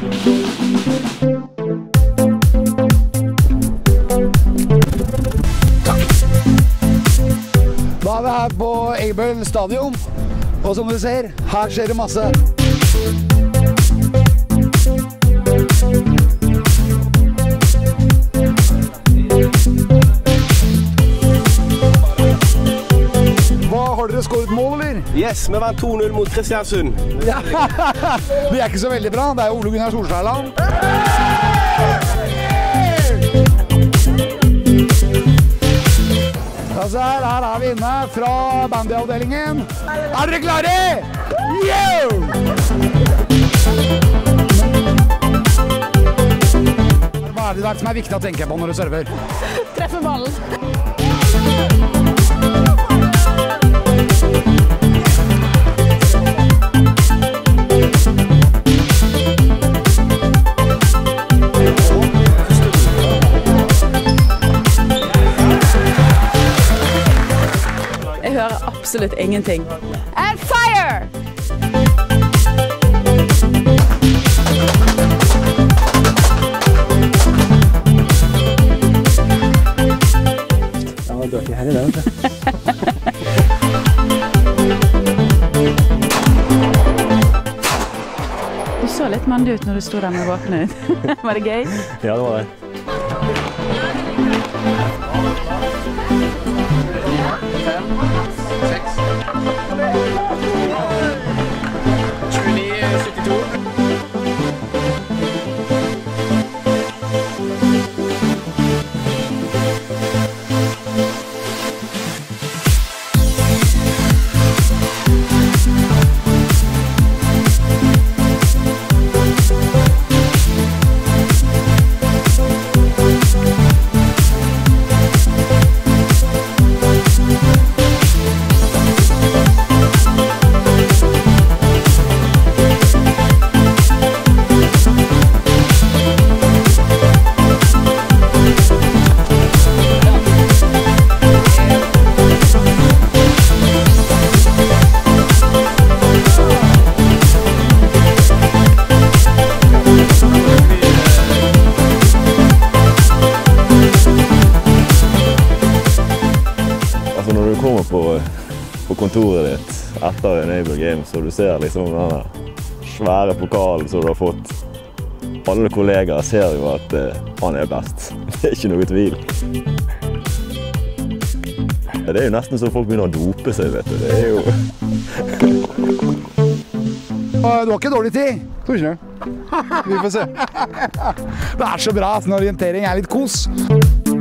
Da er vi her på Egebøl stadion, og som du ser, her skjer det masse. Har dere skåret mål, eller? Yes, vi vant 2-0 mot Kristiansund. Ja. Det er ikke så veldig bra, det er Ole Gunnar Solskjærland. Altså her er vi inne fra bandyavdelingen. Er dere klare? Yo! Hva er det som er viktig å tenke på når du server? Treffe ballen. Jeg hører absolutt ingenting. And fire! Ja, du er ikke her i dag. Du så litt mandig ut når du stod der med våpen ut. Var det gøy? Ja, det var det. Når du kommer på kontoret ditt etter en Egebøl game, så du ser liksom denne svære pokalen som du har fått. Alle kollegaer ser jo at han er best. Det er ikke noe tvil. Det er jo nesten så folk begynner å dope seg, vet du. Det er jo... Du har ikke dårlig tid. Tror ikke det. Vi får se. Det er så bra at en orientering er litt kos.